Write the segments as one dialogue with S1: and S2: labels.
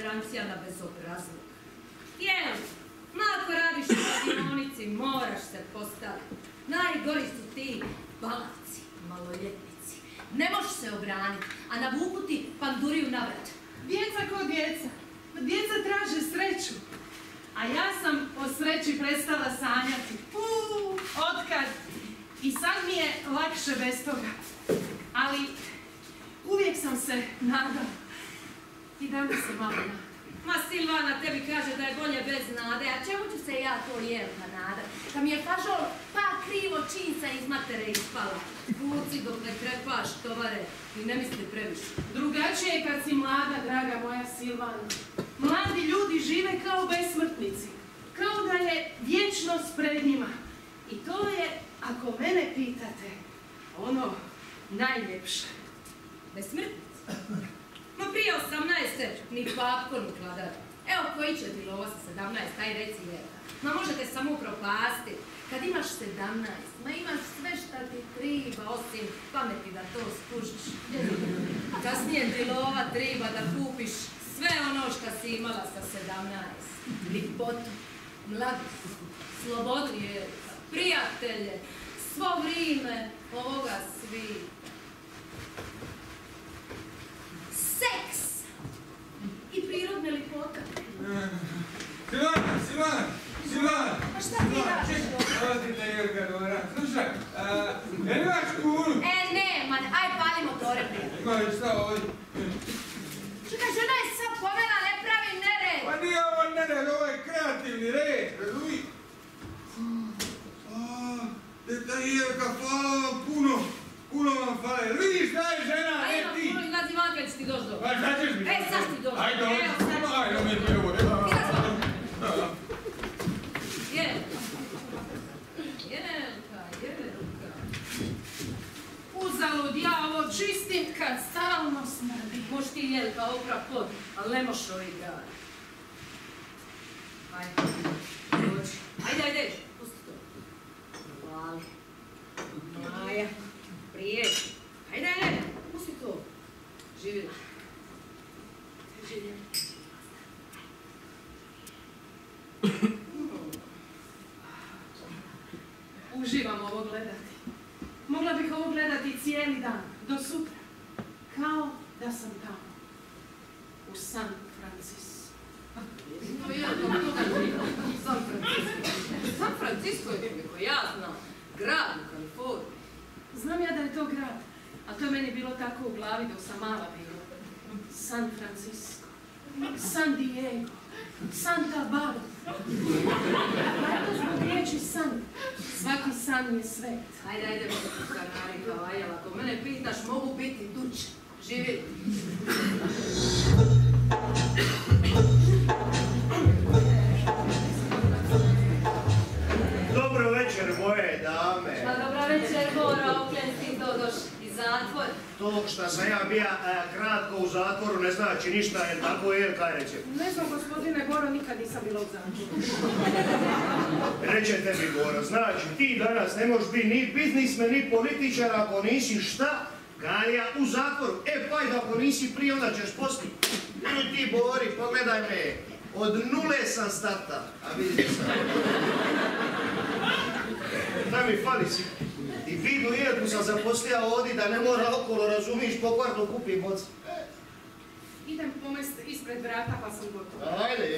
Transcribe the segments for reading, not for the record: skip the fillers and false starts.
S1: tolerancija na bezobrazluk. Jel, ako radiš u radionici, moraš se postaviti. Najgori su ti balavci, maloljetnici. Ne možeš se obraniti, a navuku ti panduriju na vrat.
S2: Djeca ko djeca. Djeca traže sreću. A ja sam o sreći prestala sanjati. Otkad? I sad mi je lakše bez toga. Ali uvijek sam se nadala. I danas se malo nadam.
S1: Ma Silvana tebi kaže da je bolje bez nade, a čemu ću se ja to Jelka nadat? Da mi je fažol pa krivo činca iz matere ispala. Puci dok ne krepaš tovare i ne misli previše.
S2: Drugačije je kad si mlada, draga moja Silvana. Mladi ljudi žive kao besmrtnici. Kao da je vječnost pred njima. I to je, ako mene pitate, ono najljepše.
S1: Besmrtnici? Ma prije 18. ni papko ni kladar. Evo koji će ti lovo sa 17, aj reci Jelka. Ma možete samo upropasti. Kad imaš 17, ma imaš sve šta ti triba, osim pameti da to skužiš. Kasnije ti lova triba da kupiš sve ono što si imala sa 17. Lipotu, mladost, slobodu Jelka, prijatelje, svo vrijeme ovoga svita. Seks i prirodne lipote.
S3: Silvana!
S1: Pa šta ti radiš?
S3: Dolazi te Jelka dobra. Slušaj, jel imaš kunu?
S1: Nema, aj pali motore prije.
S3: Ima li šta ovdje?
S1: Čekaj, žena je sad pomela, ne pravi nered.
S3: Pa nije ovo nered, ovo je kreativni red, razumiješ? Teta Jelka, hvala vam puno vam hvala. Vidiš šta je žena, ne ti?
S1: Puno izlazi van kad ću ti doći dobro.
S3: Pa šta ćeš mi?
S1: Sad ti doći.
S3: Ajde,
S1: Evo, sad ću.
S3: ajde, evo.
S1: Jelka.
S2: Uzalud ja ovo čistim kad stalno smrdi.
S1: Moš ti Jelka opra pod, ali ne moš ovi gari. Ajde, dođi. Ajde, pusti to. Hvali. Maja, prijeđi. Ajde, pusti to. Živjela. Živjela.
S2: Uživam ovo gledati. Mogla bih ovo gledati cijeli dan, do sutra. Kao da sam tamo. U San Francisco.
S1: San Francisco je koliko ja znam. Grad u Kaliforniji.
S2: Znam ja da je to grad, a to je meni bilo tako u glavi dok sam mala bila. San Francisco, San Diego, Santa Barbara. Valjda zbog riječi san. Svaki san je svet.
S1: Ajde, kanari kao ajala. Ako mene pitaš, mogu biti tuče. Živi.
S4: Dobro večer, moje dame.
S1: Pa dobro večer, Bora, okljen ti to doš iz zatvora.
S4: To što sam ja bija kratko u zatvoru ne znači ništa, jer tako je, kaj reće?
S2: Ne znam, gospodine Boro, nikad nisam bila u zatvoru.
S4: Rećete mi, Boro, znači ti danas ne možeš biti ni biznismen, ni političar ako nisi šta? Galija u zatvoru. Pa ako nisi prije, onda ćeš poslije. Ili ti, Bori, pogledaj me. Od nule sam starta, a vidite sam. Da mi fali si. I vidnu Jelku sam zaposlija ovdje da ne mora okolo, razumiš, po kvartu kupi boc.
S2: Idem pomest ispred vrata pa sam gotova.
S4: Ajde,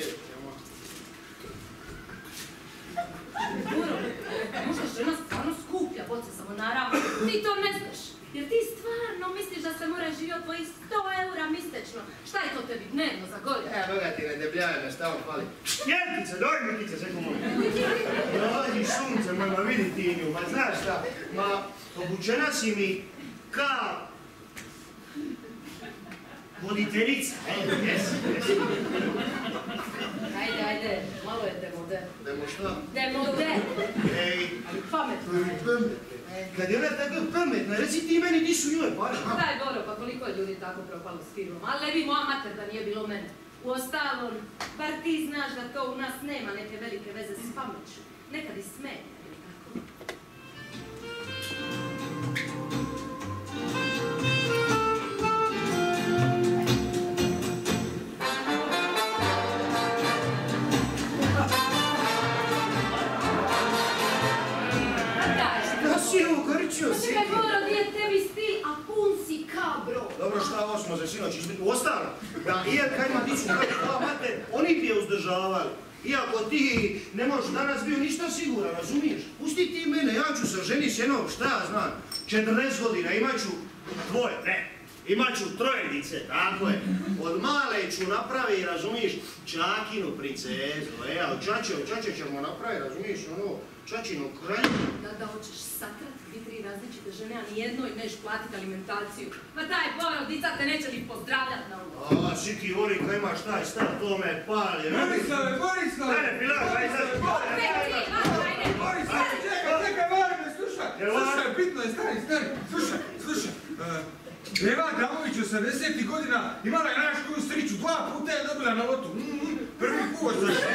S1: Boro, možda žena stvarno skuplja boce samo naravno. Ti to ne znaš. Jer ti stvarno misliš da se mora živjeti od tvojih 100 eura mjesečno. Šta je to tebi dnevno za godinu?
S4: Boga ti ne debljaju me, šta vam fali? Jelkice, doj mi kice, sve komu. Dođi sunce, ma vidi ti nju, ma znaš šta? Ma, obučena si mi kao voditeljica. Jesi.
S1: Ajde, malo je demode.
S4: Demo šta?
S1: Demode!
S4: Ej,
S1: Ali pametno.
S4: kad je ona tako pametna, reci ti meni di su njoj pare.
S1: Daj, Boro, pa koliko je ljudi tako propalo s firmom. Ali ne bi moja mater da nije bilo mene. Uostalom, bar ti znaš da to u nas nema neke velike veze s pameću. Nekad i smeta, ili tako? čekaj, Boro, gdje je tebi stil, a pun si kabro.
S4: Dobro, šta ovo smo za sinoć izbiti? Uostalo, da Ijelka ima dicu kao mater, oni bi je uzdržavali. Iako ti ne možeš danas bio ništa siguran, razumiješ? Pusti ti mene, ja ću se ženiti s jednom, šta ja znam, 40 godina, imat ću dvoje, ne. Imat ću trojedice, tako je. Od male ću napraviti, razumiješ, Čakinu princezu. Od Čače ćemo napraviti, razumiješ, ono, Čačinu kralju.
S1: Da hoćeš sakrat 2-3 različite žene, a nijednoj neš platiti alimentaciju. Ma daj, Boro, dica te neće ni pozdravljat na ovo.
S4: A, Siki, voli, ko imaš taj stav, to me pali.
S3: Borislave!
S4: Ajde, Pilar, ajde.
S3: Borislave, čekaj, moram me slušaj. Slušaj, bitno je, stari. Slušaj. Eva Damović 80. godina imala je naš koju sriću, 2 puta je dobila na lotu. Prvi put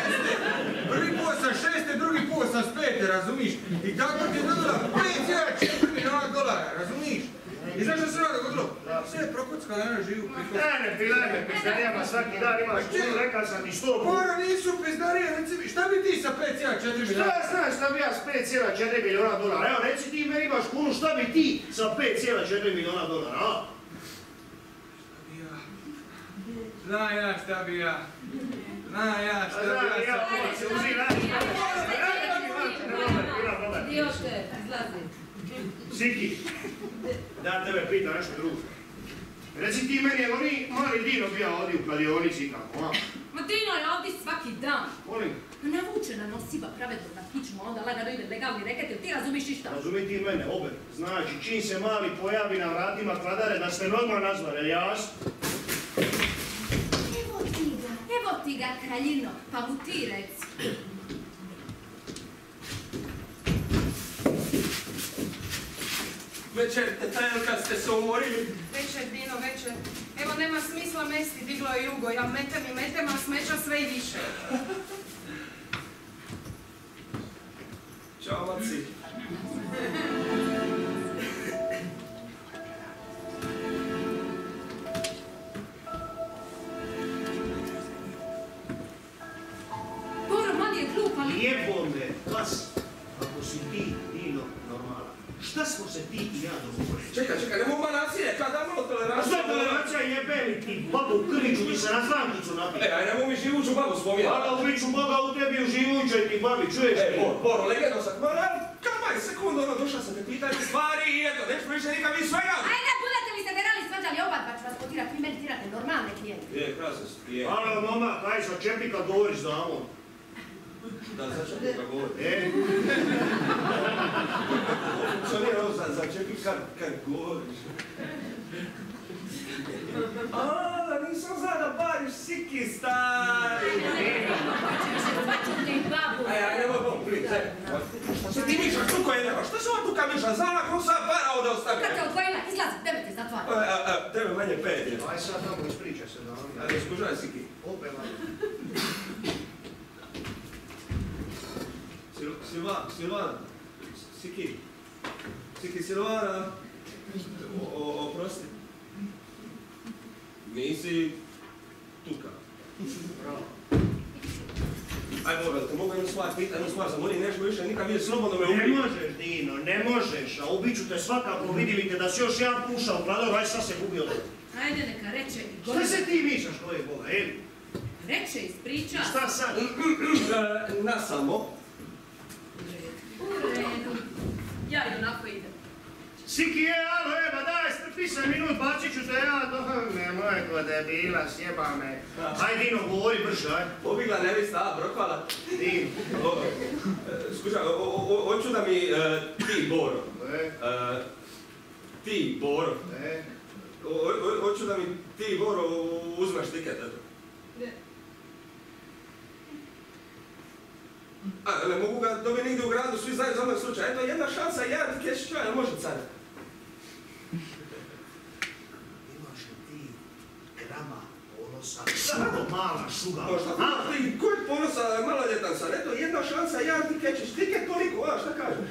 S3: sa 6. drugi put sa 5. razumiš? I tako ti je dobila 5,4 milijuna dolara, razumiš? I znaš što se ona dogodilo? Sve je prokockala, ona živi u prihod.
S4: Ne, Pilane, pizdarijama svaki dan imaš kunu, rekao sam ti 100 puta.
S3: Mora, nisu pizdarije, reci mi, šta bi ti sa 5,4 milijuna?
S4: Šta ja znaš šta bi ja s 5,4 milijuna dolara? Evo, reci ti meni imaš kunu, šta bi ti sa 5,4 milijuna dolara, a?
S3: Znam ja šta bi ja.
S1: Idiote, izlazi.
S4: Siki, da tebe pita nešto drugo. Reci ti meni, je li mali Dino bio ovdje u kladionici kako, a?
S1: Ma Dino je ovdje svaki dan.
S4: Molim?
S1: Navučena nosiva pravedno na kičmu, onda lagano ide legalni reket, ti razumiš išta?
S4: Razumi ti mene, obe. Znači, čim se mali pojavi na vratima kladare, da ste normalno nazvali, jel jasno?
S1: Evo ti ga, kraljino, pa mu ti reci.
S5: Večer, teta, kad ste se umorili?
S2: Večer, Dino, večer. Evo, nema smisla mesti, diglo je jugo. Ja metem, a smeća sve i više.
S5: Ćao, maci.
S1: Boro, mali je glup, ali...
S4: Jebo me, pas, ako si ti, Dino, normalan. Šta smo se ti i ja dogovorili?
S5: Čekaj, ne mogu nasilje, kad da malo
S4: A
S5: tolerancija?
S4: šta tolerancija jebe li ti babu u krviću ti se na slamkicu napije?
S5: Aj, ne mogu mi živuću babu spominjati.
S4: A da uviću Boga u tebi u živućoj ti babi, čuješ ti?
S5: Boro, legendo sam, kamaj sekundu, ono, došla sam te pitati stvari i eto, nećemo više nikad vi svega.
S1: Ajde, budete li se derali svađali oba dva ću vas potirati, vi meni tirate normalne klijente.
S5: Krasan si, je.
S4: Alo, mama, kaj sa čepi kad govoriš znamo?
S5: Da, začepi kad govori. Funkcionira ovo začepi kad govoriš. A, nisam zna da bariš Siki, stari. Aj, nemoj bom, prije. Šta se ti mišaš, tuko je nema? Šta se ova tuka miša? Zana krusa para ovdje ostavlja.
S1: Kad te odvojila, izlazi, debete, zatvara.
S5: Tebe manje 5 je.
S4: Aj sad tamo ispričaj se da oni.
S5: Ajde, skužaj Siki.
S4: Opet vam.
S5: Silvana, Siki, Silvana, oprosti. Nisi tuka.
S4: Bravo.
S5: Aj, Boga, te mogu jednu stvar zamolim, nešto više, nikad nije slobodno me ubiti.
S4: Ne možeš, Dino, ne možeš, a ubiću te svakako, vidjeli te da si još jedan puša u kladaru, aj sad se gubi od toga.
S1: Ajde, neka reče i
S4: Šta se ti mišaš, koje Boga,
S1: Reče, ispriča.
S4: Šta sad?
S5: Nasamo.
S1: U redu. Ja i onako idem.
S4: Siki alo, eba daj, strpi se minut, bacit ću te ja, nemoj ko debila, sjeba me. Aj Dino, govori brže, aj.
S5: Pobigla nevista, brokvala.
S4: Dino.
S5: Skušaj, hoću da mi ti, Boro. Ti, Boro. Hoću da mi ti, Boro, uzmeš tiket, eto. Ne mogu ga dobiti nigdje u gradu, svi znaju za moj slučaj. Eto, jedna šansa, jedan tiket ću ja, može car.
S4: Imaš li ti grama ponosa, šugo mala šuga?
S5: Možda, ti koji ponosa, maloljetan sam. Eto, jedna šansa, jedan tiket ćeš, tiket toliko, šta kažeš?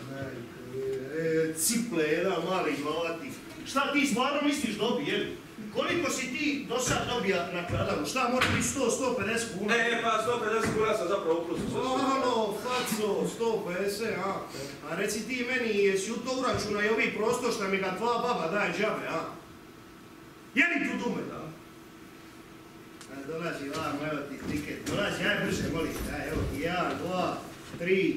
S4: Ciple, jedan mali glavati. Šta ti stvarno misliš dobi, jel? koliko si ti do sad dobija na kradanu? Šta može biti 100-150 kuna?
S5: Pa 150 kuna sam zapravo uplusu.
S4: Ono, faco, 150, a? A reci ti meni, jesi u to uračuna i ovi prostor šta mi ga tvoja baba daje džabe, a? Je li tu dume, da? Dolazi vam, evo ti tiket, dolazi, aj brže, molim, aj, evo ti, 1, 2, 3,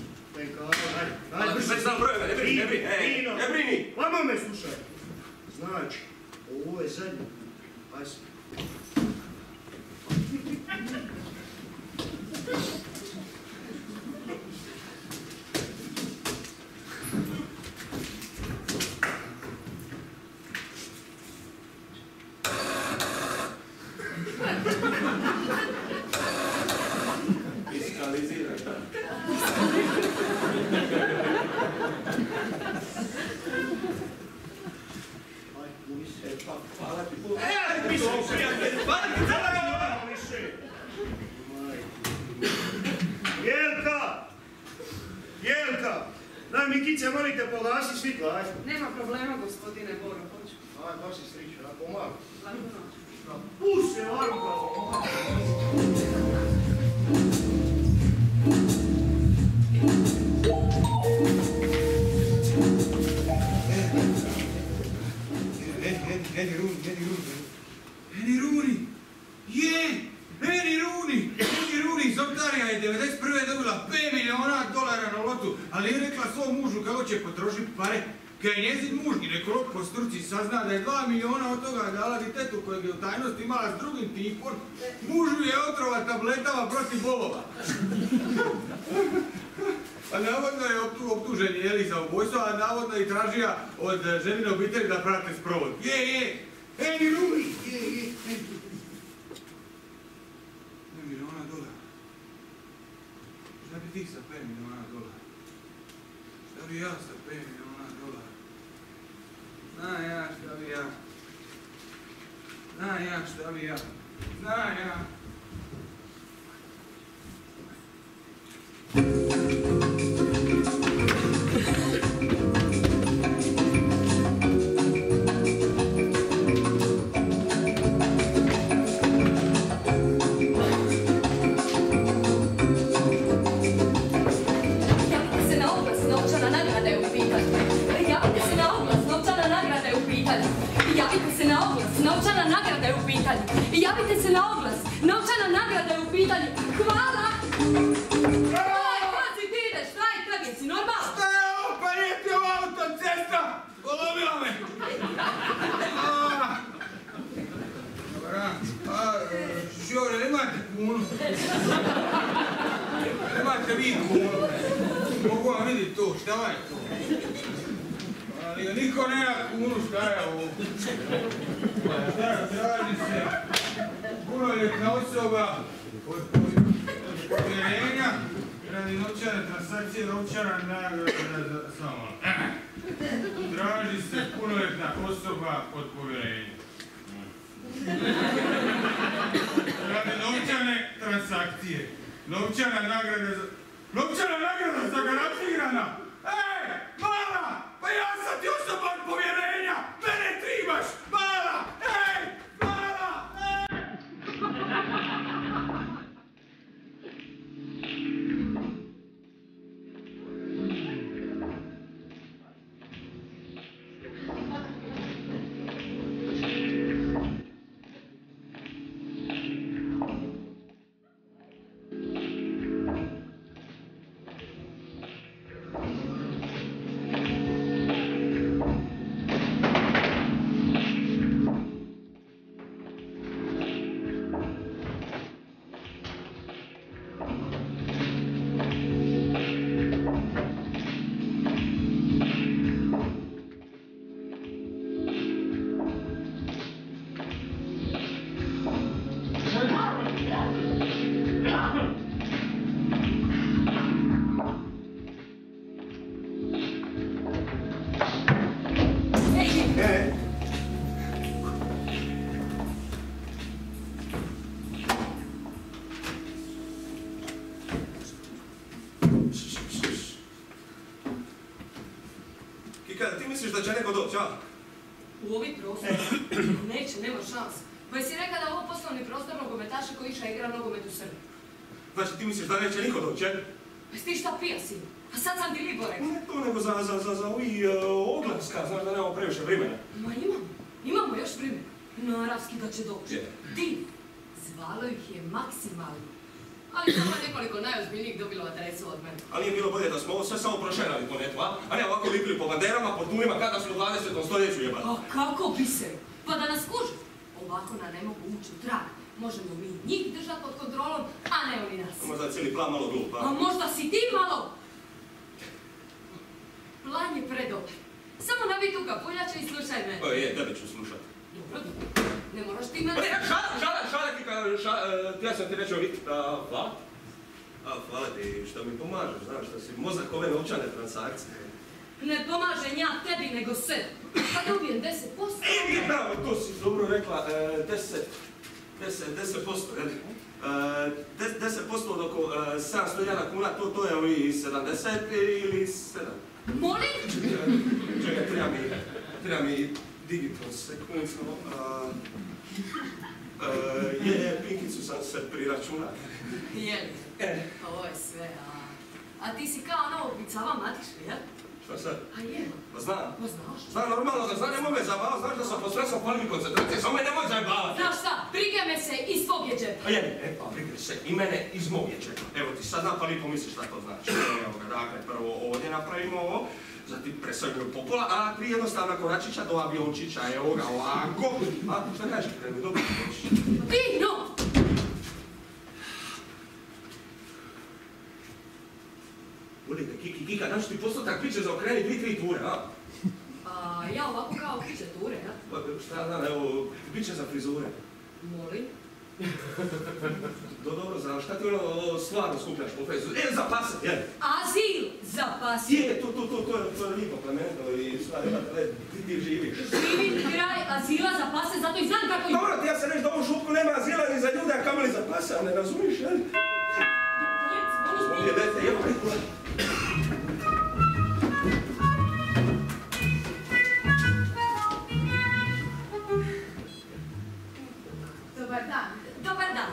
S4: aj brže.
S5: Već znam brojeve, ne brini.
S4: Vama me slušaj. Znači, ovo je zadnje. Aj se. Jelka! Daj mi kice, molite, pogasi svitlo, aj.
S2: Nema problema, gospodine Boro, hoću.
S4: Aj, baš si striču, na pomagu.
S2: Laku noć.
S4: Puse, Varka!
S3: Eni Runi, iz Ontarija je 1991. dobila $5 miliona na lotu, ali je rekla svom mužu kako će potrošiti pare. Kad je njezin muž ginekolog po struci sazna da je 2 miliona od toga dala ditetu kojeg je u tajnosti imala s drugim tipom, mužu je otrova tabletama protiv bolova. A navodno je optužen jeli za ubojstvo, a navodno je tražija od ženine obitelji da prate sprovod. Eni Runi, $5 miliona. Šta bi ti sa $5 miliona? Šta bi ja sa $5 miliona? Znam ja šta bi ja.
S1: Javite se na oglas, novčana nagrada je u pitanju. Hvala! Kad si ti ideš, šta je tebi, si normalno?
S3: Šta je ovo, pa nije ti ova autocesta? Polomila me! Žore, nemate kunu? Nemate vi kunu? Mogu vam vidjeti to, šta je to? Ali niko nema kunu, šta je ovo? Traži se punoljetna osoba od povjerenja radi novčane transakcije, novčana nagrada samo. Traži se punoljetna osoba od povjerenja. Radi novčane transakcije, novčana nagrada za garantirana. Mala! Pa ja sam ti osoba od povjerenja! Mene tribaš! Mala! Mala!
S5: Kika, ti misliš da će neko doći, a?
S1: U ovi prostor? Neće, nema šanse. Pa jesi rekao da je ovo poslovni prostor nogometaša koji iša igra nogomet u Srbiji?
S5: Znači ti misliš da neće niko doći, je?
S1: Pa si ti šta pija si? A sad sam ti libo rekao.
S5: Ne to, nego za ovi oglaska, znaš da nemamo previše vremena.
S1: Ma imamo još vremena. Naravski da će doći. Di? Zvalo ih je maksimalno. Ali samo nekoliko najozbiljnijih dobilo adresu od mene.
S5: Ali nije bilo bolje da smo ovo sve samo prošerali po netu, a ne ovako lipili po banderama, po tunima, kada smo u 20. stoljeću jebati.
S1: A kako bi se? Pa da nas kuže. Ovako na ne mogu ući u trag. Možemo mi njih držati pod kontrolom, a ne oni nas.
S5: Možda je cijeli plan malo glup,
S1: a? A možda si ti malo? Plan je predobar. Samo nabi tu kapuljača i slušaj mene.
S5: Pa je, tebe ću slušati.
S1: Dobro, ne moraš ti mene...
S5: Ja sam ti rečeo vidjeti, hvala. Hvala ti što mi pomažeš, znaš, što si mozak ove novčane transakcije.
S1: Ne pomažem ja tebi, nego se. Pa dobijem 10%.
S5: Bravo, to si dobro rekla, 10%, jel? 10% od oko 700.000 kuna, to je ovi 70 ili 7.
S1: Molim?
S5: Čekaj, treba mi digitalno sekundcu. Pinkicu sam se priračunao.
S1: Jel? Ovo je sve, a ti si kao ono upicava matišli, jel?
S5: Šta sad?
S1: A jevo.
S5: Pa znam.
S1: Pa znaš?
S5: Znam normalno da znam, nemoj me zabavati, znaš da sam pod stresom polimi koncentracije, samo me nemoj zajebavati.
S1: Znaš šta, prige me se iz tvog je džepa.
S5: A je, pa prige se i mene iz mog je džepa. Evo ti sad napali pomisliš šta to znači. Evo ga, dakle, prvo ovdje napravimo ovo, zatim presrgnu popola, a tri jednostavna koračića do aviončića, evo ga, ovako. A, šta kažeš, krenu, dobro doći.
S1: Vino!
S5: Budite, Kika, daš ti postotak piće za okreni 2-3 ture, a?
S1: A ja ovako kao piće ture, ja?
S5: Pa šta znam, evo, piće za frizure.
S1: Molim?
S5: Dobro, znaš, šta ti ono stvarno skupljaš po fezu? Za pase, jel?
S1: Azil za pase.
S5: Je, to je lijepo plemenito i stvari, ti živiš.
S1: Živim kraj azila za pase, zato i znam kako...
S5: Dobro, ti ja se reći da ovu šupku nema azila ni za ljude, a kamoli za pase, a ne razumiš, jel? Ovdje dete, evo, Nikola.
S2: Dobar dan.
S1: Dobar dan.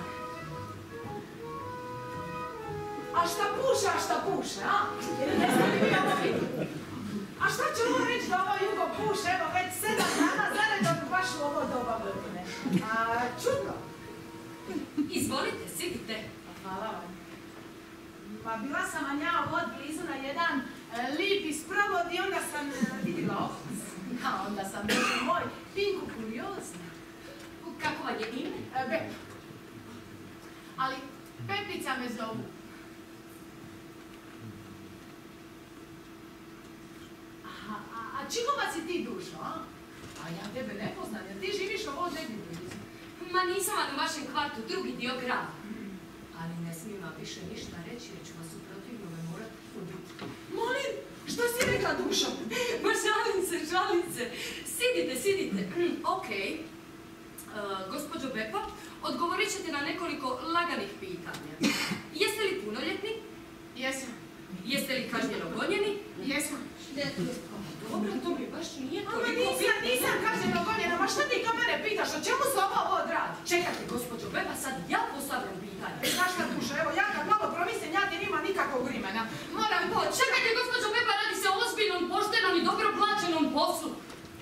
S2: A šta puše, a? Ili ne ste li vi ovo vidjeli? A šta će ovo reći da ovo jugo puše, evo već 7 dana zaredom baš u ovo doba godine? Čudno.
S1: Izvolite, sidite.
S2: Hvala vam. Pa bila sam vam ja ovdje blizu na jedan lipi sprovod i onda sam vidjela oglas. A onda sam došla moj Pinku kuriozna.
S1: Kako vam je ime?
S2: Pepa. Ali Pepica me zovu. A čigova si ti dušo, a? A ja tebe ne poznam, jer ti živiš ovo negdje blizu.
S1: Ma nisam vam u vašem kvartu, drugi dio grada. Ali ne smijem vam više ništa reći, jer ću vas u protivnome morat ubiti.
S2: Molim, što si rekla dušo?
S1: Ma šalim se. Sidite. Okej. Gospođo Bepa, odgovorit ćete na nekoliko laganih pitanja. Jeste li punoljetni?
S2: Jesam.
S1: Jeste li kažnjeno gonjeni?
S2: Jesam.
S1: Dobro, to mi baš nije
S2: Ama
S1: toliko bitno.
S2: nisam kažnjeno gonjena, ma šta ti kao mene pitaš, o čemu se ovo odradi?
S1: Čekajte, gospođo Bepa, sad ja postavljam pitanje.
S2: Znaš šta dušo, evo ja kad malo promislim, ja ti nima nikakvog vrimena. Moram poći.
S1: Čekajte, gospođo Bepa, radi se o ozbiljnom, poštenom i dobro plaćenom poslu.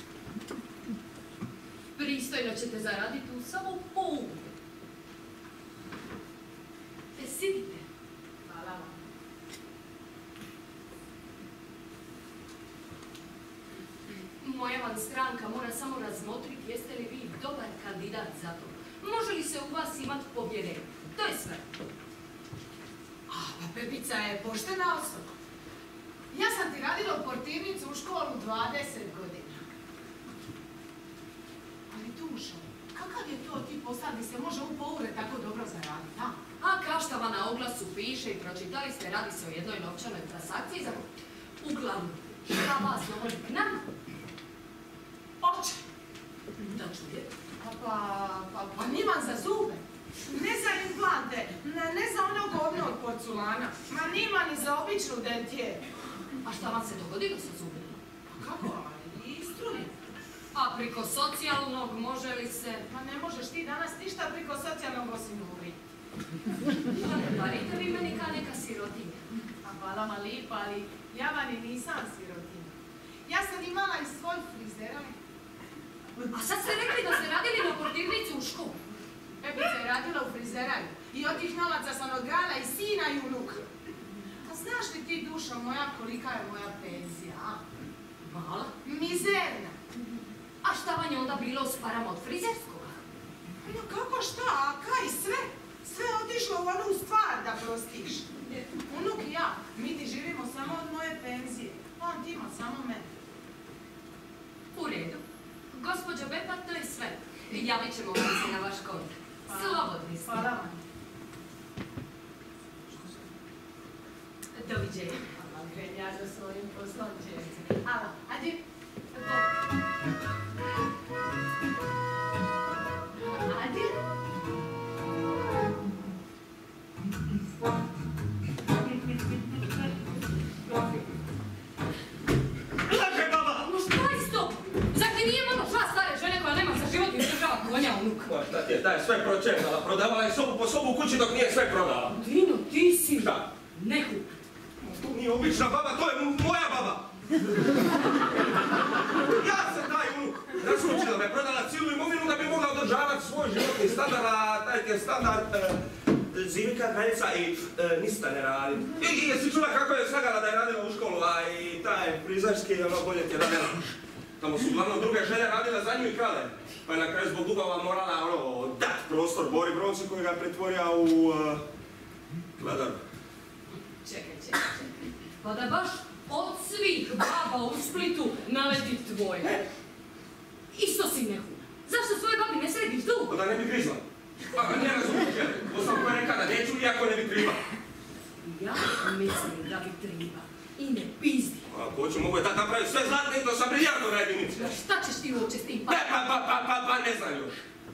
S1: Pristojno ćete zaraditi u samo pol. Sidite.
S2: Hvala vam.
S1: Moja vam stranka mora samo razmotriti jeste li vi dobar kandidat za to. Može li se u vas imati povjerenje? To je sve.
S2: Pa Pepica je poštena osoba. Ja sam ti radila u portirnicu u školu 20 godina. Ali dušo, kakav je to ti posadi se može u poure tako dobro zaraditi, a?
S1: A kao što vam na oglasu piše i pročitali ste, radi se o jednoj novčanoj transakciji za... Uglavnom, šta vas dovodi k nama?
S2: Oče!
S1: Da čuje.
S2: Pa niman za zube. Ne za implante, ne za onog govnog porculana. Ma nima ni za običnu dentijeru.
S1: A šta vam se dogodilo sa zubima?
S2: Pa kako? I struje.
S1: A A priko socijalnog može li se...
S2: Ma ne možeš ti danas ništa priko socijalnog osim umri.
S1: Pa ne parite vi meni kao neka sirotinja.
S2: A hvala ma lipa, ali ja vani nisam sirotinja. Ja sam imala i svoj frizer, ali...
S1: A sad ste rekli da ste radili na portirnicu u školu.
S2: Pepica je radila u frizeraju i od tih novaca sam odgajala i sina i unuka. A znaš li ti, dušo moja, kolika je moja penzija, a?
S1: Mala?
S2: Mizerna.
S1: A šta vam je onda bilo s parama od frizerskoga?
S2: No kako šta, a kaj sve? Sve je otišlo u onu stvar da prostiš. Unuk i ja, mi ti živimo samo od moje penzije. On ti ima samo mene.
S1: U redu. Gospođo Bepa, to je sve. Javit ćemo vam se na vaš kont. Slobodni ste.
S2: Hvala vam.
S1: Doviđenja.
S2: Hvala, krenja za svojim poslom, čerci. Hvala, ajde. Ajde.
S4: Laže, baba!
S1: No šta je stop? Zar ti nije malo šla stare žene koja nema za život i država konja unuka?
S5: Ma šta ti je, ta je sve pročerala, prodavala je sobu po sobu u kući dok nije sve prodala.
S1: Dino, ti si...
S5: Šta?
S1: Nehu.
S5: To nije obična baba, to je moja baba! Ja sam taj unuk razlučila me, prodala cijelu imovinu da bi mogla održavati svoj životni standard, a taj ti je standard zimika, kraljica i ništa ne radi. I jesi čula kako je slagala da je radila u školu, a i taj frizerski, ono bolje ti je radila. Tamo su uglavnom druge žene radile za nju i krale. Pa je na kraju zbog dugova morala dat prostor Bori Bronci koji ga pretvorio u Gladar.
S1: Čekaj. Pa da baš od svih baba u Splitu naleti tvoje. Isto si nehuna. Zašto svoje babi ne središ dugo?
S5: Da ne bi grizla. Pa ne razumijem, žele. To sam koja rekada neću iako ne bi triba.
S1: Ja mislim da bi triba. I ne pizdi.
S5: Ako ću, mogu je tad napraviti sve zlatne i to sa briljantnom na jedinici.
S1: Šta ćeš ti uopće s tim
S5: Pa ne znam još.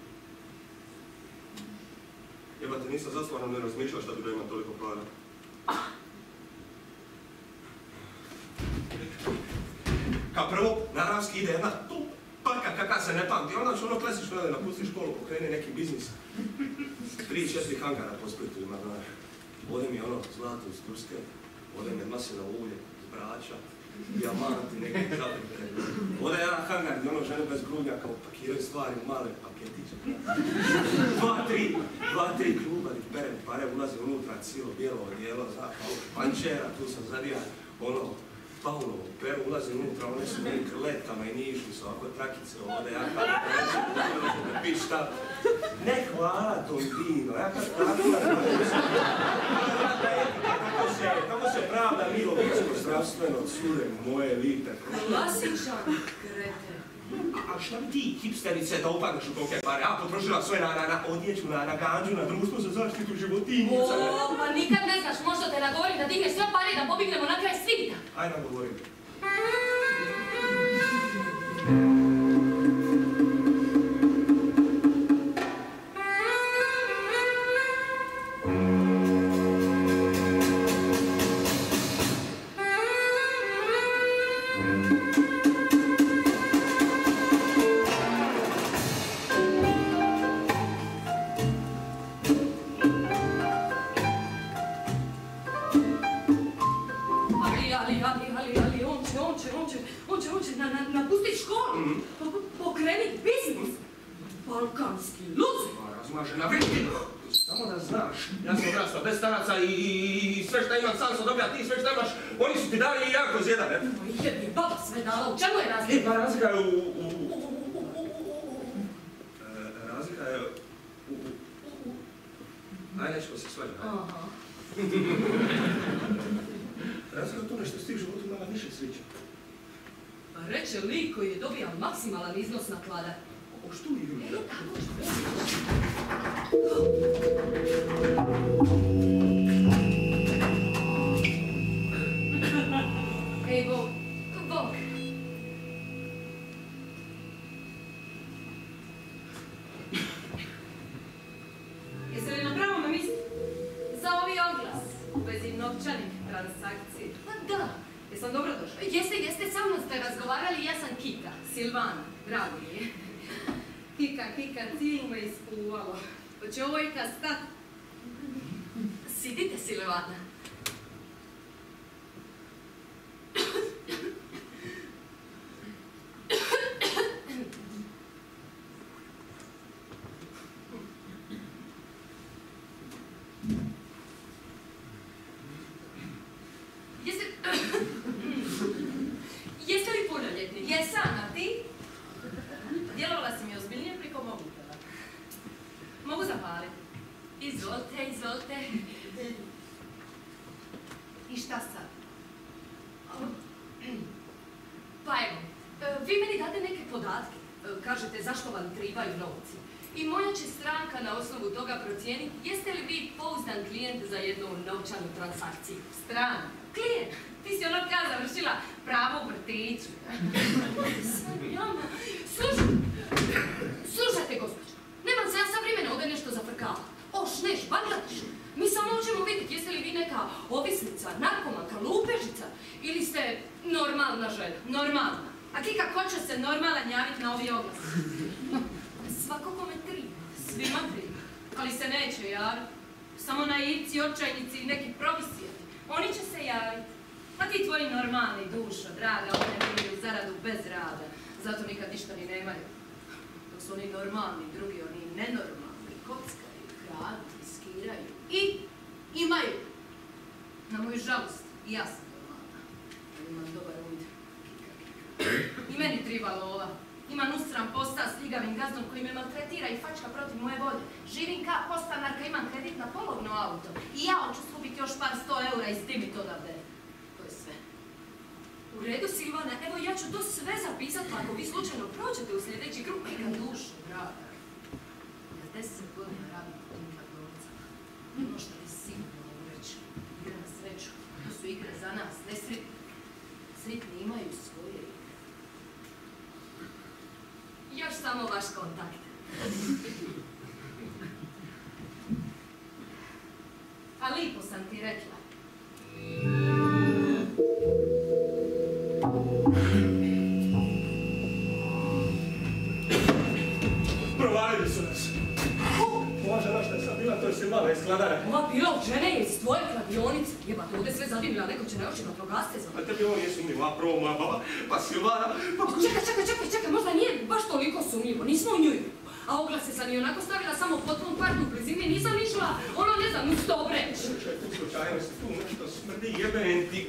S5: Jebate, nisam za stvarno ne razmišljao šta bi da imam toliko para. Kao prvo, naravski ide jedna parka kaka se ne pamti. Onda ću ono klasično da napusti školu, pokrene neki biznis. 3-4 hangara po Splitu ima, znaš. Ode mi ono zlato iz Turske, ode mi maslinovo ulje iz Brača, dijamanti, neke zapreke. Ode jedan hangar gdje ono žene bez grudnjaka upakiraju stvari u male paketiće. 2-3 kluba gdje perem pare, ulazi unutra cijelo bijelo odijelo, pančera, tu sam zadija, ono, Paulovo, peru ulazi unutra, one su u krletama i nišu su ovako trakice ovdje, ja kada pređem, da piš šta. Ne hvala to vino, ja kad tako kako se pravda mirovinsko zdravstveno cure moje lipe.
S1: Klasičan kreten.
S5: A šta bi ti, hipsterice, da upadneš u tolke pare? Ja potrošila sve na odjeću, na ganđu, na društvo za zaštitu životinjica.
S1: O, pa nikad ne znaš, možda te nagovorim da digneš sve pare i da pobignemo na kraj svita.
S5: Aj nagovorim.
S1: On će napustiti školu, pokreniti biznis. Balkanski luzer.
S5: Razmažena vidi. Samo da znaš, ja sam odrastao bez staraca i sve što imam sam sam dobija, ti sve što imaš, oni su ti dali i ja kroz jedan, ne?
S1: Jer mi je baba sve dala, u čemu je razlika?
S5: Pa razlika je razlika je Aj, nećemo se svađati. Razlika je u tome što si ti u životu imala više sreće.
S1: Pa reče lik koji je dobijao maksimalan iznos na kladar.
S5: O što li vidim?
S1: Tako ću. Ej, Bog. Jeste li na pravom mjestu? Za ovi oglas u vezi novčanih transakcija. Pa da. Jesam dobro došla? Jeste, sa mnom ste razgovarali, ja sam Kika, Silvana. Drago mi je. Kika, cijelu me iskuvalo. Hoće ovo ikad stat? Sidite, Silvana. Jeste li punoljetni? Jesam, a ti? Djelovala si mi ozbiljnije preko mobitela. Mogu zapaliti? Izvolite. I šta sad? Pa evo, vi meni date neke podatke. Kažete zašto vam trebaju novci. I moja će stranka na osnovu toga procijeniti jeste li vi pouzdan klijent za jednu novčanu transakciju. Stranka. Klijent. Ti si ono kada završila pravo u vrtiću. Slušajte, gospođo. Nemam se ja sa vremena ovdje nešto zafrkala. Neš, Bangladeš. Mi samo možemo vidjeti jeste li vi neka ovisnica, narkomanka, lupežica ili ste normalna žena. Normalna. A Kika, ko će se normalan javiti na ovi oglas? Svako kome triba. Svima triba. Ali se neće javiti. Samo naivci, očajnici i neki provisijeti. Oni će se javiti. A ti tvoji normalni dušo, draga, one imaju zaradu bez rada. Zato nikad ništa ni nemaju. Dok su oni normalni, drugi oni nenormalni. Kockaju, kradu, riskiraju. I imaju. Na moju žalost, i ja sam normalna. Imam dobar uvid. I meni triba lova. Imam usran posta s ljigavim gazdom koji me maltretira i fačka protiv moje volje. Živim ka postanarka, imam kredit na polovno auto. I ja hoću skupiti još par 100 eura i stimit odavde. To je sve. U redu, Silvana, evo ja ću to sve zapisati ako vi slučajno prođete u sljedeći krug. Neka dušu, draga. Ja 10 godina radim u tim kladovicama. Ono što ti sigurno mogu reći. Igre na sreću. To su igre za nas, nesretni. Sretni imaju svoje igre. Još samo vaš kontakt. A lipo sam ti rekla.
S5: Provalili su nas. Ova žena što je sad bila, to je Silvana iz Kladara.
S1: Ova bila od žene je iz tvoje kladionice. Jebate, ovdje sve zadimila, neko će naočima progaste za.
S5: A tebi ovo nije sumnjivo, prvo moja baba, pa Silvana, pa...
S1: Čekaj, možda nije baš toliko sumnjivo, nismo u njoj. A oglase sam i onako stavila samo po tvom kvartu u blizini, nisam išla, ono ne znam, uz Dobreć.
S5: Tu slučajno se tu nešto smrdi, jeben ti.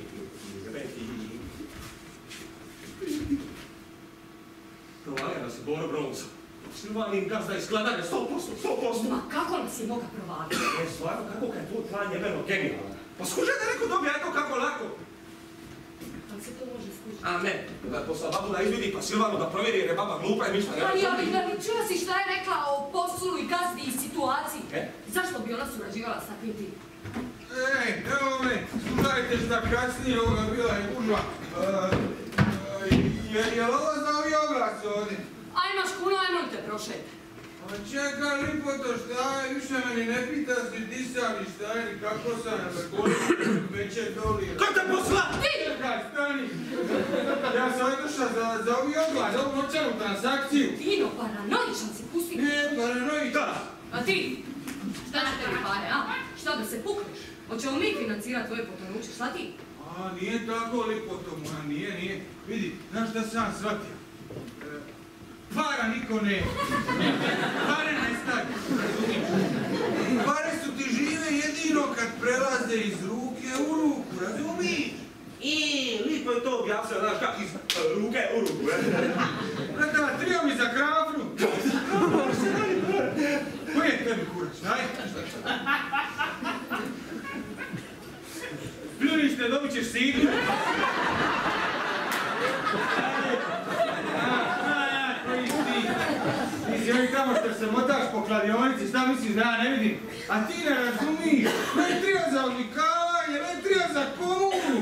S5: Provalio nas je Boro Bronca. Silvanin gazda iz Kladara, 100%.
S1: Ma kako nas je moga provaliti?
S5: Stvarno, kako kad je tvoj plan jebeno genijalan. Pa skuže da neko dobija eto kako lako.
S1: Ali se to može skužiti.
S5: A ne, da posla babu da izvidi pa Silvanu da provjeri jer je baba glupa i ništa ne razumije.
S1: Ali čula si šta je rekla o poslu i gazdi i situaciji? Zašto bi ona surađivala s takvim tim?
S3: Evo me, slušajte šta kasnije ovoga bila je gužva. Je li ovo za ovi oglas ovdje?
S1: A imaš kuno, ajmo li te prošeti?
S3: Pa čekaj, lipoto, šta je, više me ni ne pita si di sam i šta je, ni kako sam, koliko već je dolio.
S5: Ko te posla?
S1: Ti!
S3: Čekaj, stani! Ja sam došao za ovi oglas, za ovu novčanu transakciju.
S1: Dino, paranoičan si, pusti.
S3: Ne, paranoičan.
S1: A ti? Šta će tebi pare, a? Šta da se pukneš? Hoćemo mi financirati tvoje potonuće, šta ti?
S3: A, nije tako lipoto moja, nije. Vidi, znaš šta sam shvatio? Para niko ne. Pare nestaju. Pare su ti žive jedino kad prelaze iz ruke u ruku, razumiješ?
S5: Lipo je to objasnio, znaš kak, iz ruke u ruku,
S3: Brata, trio mi za krafnu. Koji je tebi kurac, daj? Pljunište, dobit ćeš siglu. Ti si ovih tamo što se motaš po kladionici, šta misliš da ja ne vidim? A ti ne razumiješ, ne trio za odlikavanje, ne trio za komunu!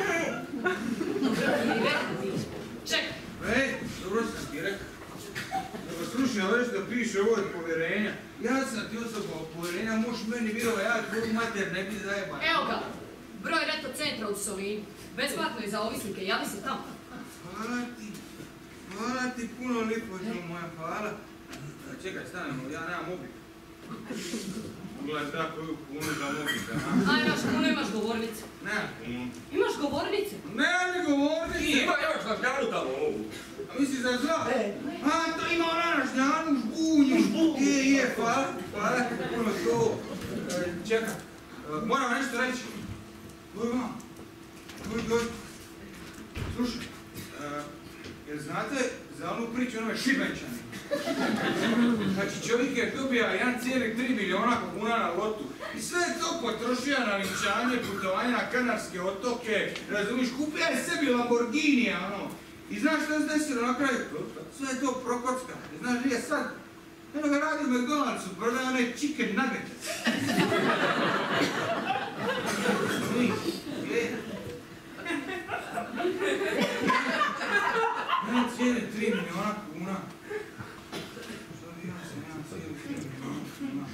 S1: Čekaj.
S3: Dobro sam ti rekao. Dobro, slušaj, ovo što piše ovo od povjerenja. Ja sam ti osoba od povjerenja, možeš meni virova, ja tvoj mater ne bi zajeban.
S1: Evo ga, broj reto centra u Solinu. Besplatno je za ovisnike, javi se tamo.
S3: Hvala ti. Hvala ti puno lipo, moja, hvala. Čekaj, stanemo, ja nemam mobil. Gledaj, da koju kunu za mobita, a?
S1: A imaš kunu, imaš govornicu.
S3: Nemam kunu.
S1: Imaš govornicu?
S3: Nemam ni govornicu.
S5: Imaš na žnjanu tamo ovu.
S3: A misliš za zla? A, to ima ona na žnjanu, žbunju. Je, hvala ti puno to. Čekaj, moram nešto reći. Doj. Slušaj, jer znate za onu priču onome Šibenčani? Znači čovjek je dobija 1,3 miliona kuna na lotu i sve je to potrošio na vinčanje, putovanje na Kanarske otoke, razumiš, kupio je sebi Lamborghinija, ono. I znaš što je desilo na kraju? Sve je to prokocka. I znaš gdje je sad? Eno ga radi u McDonald'su, prodaje onaj chicken nuggets. Gdje? 1,3 miliona kuna. Šta bi ja sam 1,3 miliona kuna?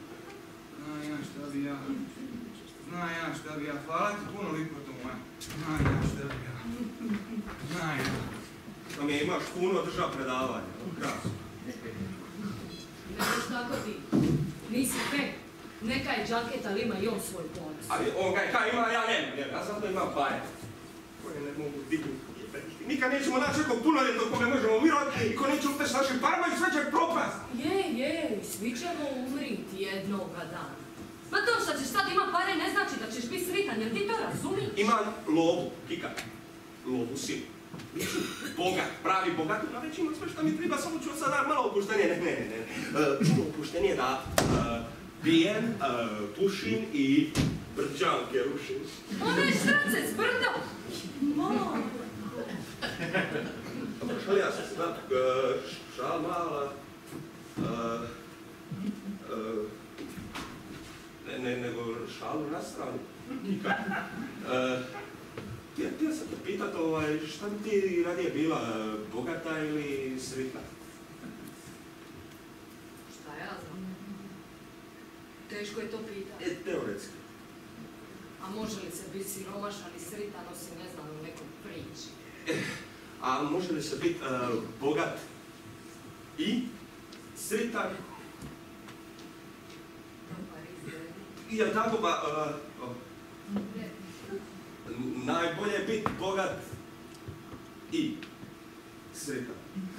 S3: Zna ja šta bi ja. Hvala ti puno lipo to moja. Zna ja šta bi ja. Zna ja.
S5: Sam je imaš puno drža predavanja. Krasno.
S1: Nemaš tako ti. Nisi pek. Neka je džaket, ali ima i on svoj ponos.
S5: Ali on kaj ima, ja nemam. Ja zato imam pare. Koje ne mogu dignuti. Nikad nećemo naći nekog punoljetnog koga možemo umirati i ko neće upeć s našim parama i sve će propast.
S1: Je, svi ćemo umriti jednoga dana. Ma to što ćeš sad ima pare ne znači da ćeš biti sritan, jer ti to razumiješ?
S5: Imam lovu, Kika. Lovu silu. Biću bogat, pravi bogat, a već imam sve što mi treba, samo ću sad malo opuštenije, ne. Puno opuštenije da pijem, pušim i brđanke rušim.
S1: One štrace s brda! Moj!
S5: Šalija se snad, šal mala, nego šalu na stranu. Htio sam te pitat, šta bi ti radije bila, bogata ili sretna?
S1: Šta ja znam? Teško je to pitati.
S5: Teoretski.
S1: A može li se biti siromašan i sretan osim, ne znam, u nekom priči?
S5: A može li se biti bogat i sretan? Ja tako ba... najbolje je biti bogat i sretan.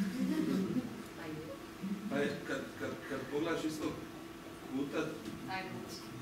S5: Kad pogledaš iz tog kuta...
S1: Ajde.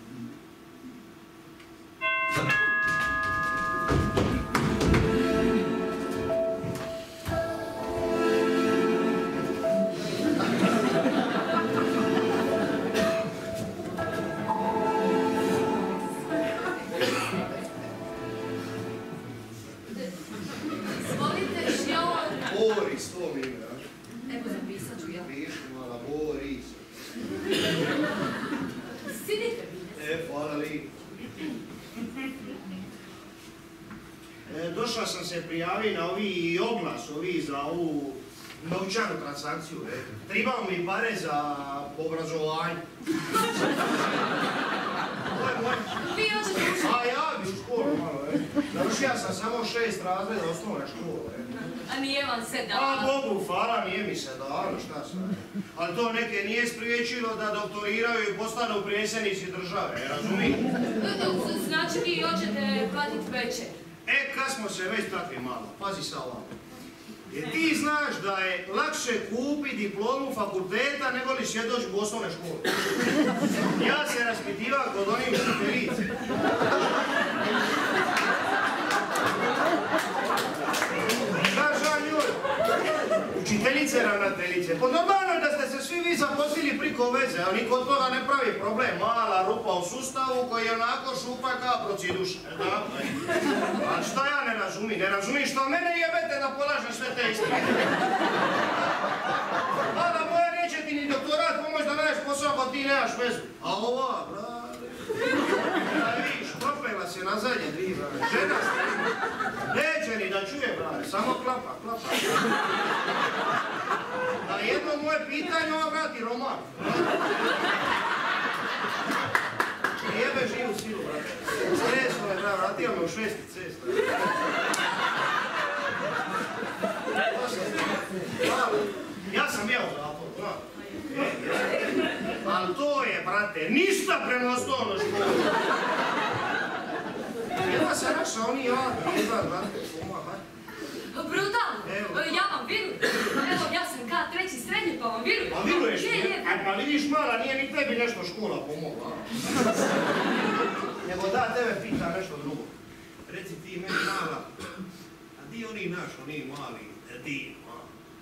S4: Došla sam se prijaviti na ovi oglas, za ovu novčanu transakciju. Trebao mi pare za obrazovanje.
S1: Vi hoćete u školu?
S4: A ja bi u školu malo, Završio sam samo 6 razreda osnovne škole.
S1: A nije vam se dalo?
S4: A Bogu hvala, nije mi se dalo, šta sam. Ali to neke nije spriječilo da doktoriraju i postanu predsjednici države, razumijete?
S1: Znači vi hoćete platiti večer?
S4: Kad smo se već takvi malo, pazi sa ovako. Jer ti znaš da je lakše kupiti diplomu fakulteta nego li svjedodžbu osnovne škole. Ja se raspitivao kod onih učiteljice. Kažem njoj, učiteljice, ravnateljice, pa normalno je da ste se svi vi zaposlili priko veze, ali niko od toga ne pravi problem. Mala rupa u sustavu koji je onako šupa kao prociduša. Ali šta ja ne razumijem? Ne razumijem što mene jebete da polažem sve te istine. Mala moja neće ti ni doktorat pomoć da nađeš posao ako ti nemaš vezu. A ova, brale. Da viš, propela se na zadnje dvije, brale. Žena ste. Neće ni da čuje, brale. Samo klapa. Na jedno moje pitanje ova vrati roman. Jebe živu silu, brate. Stresno je, brate, vratio me u 6. cestu. brate, ništa prema osnovnoj školi. Ja se našao, oni ja, jedan, brate, koma, brate.
S1: Brutalno, ja vam virujem. Evo, ja sam K3 srednji, pa vam virujem.
S4: Pa viruješ mi? Pa vidiš mala, nije ni tebi nešto škola pomogla. Nego da tebe pita nešto drugo. Reci ti meni mala, a di oni naš, oni mali, di, a?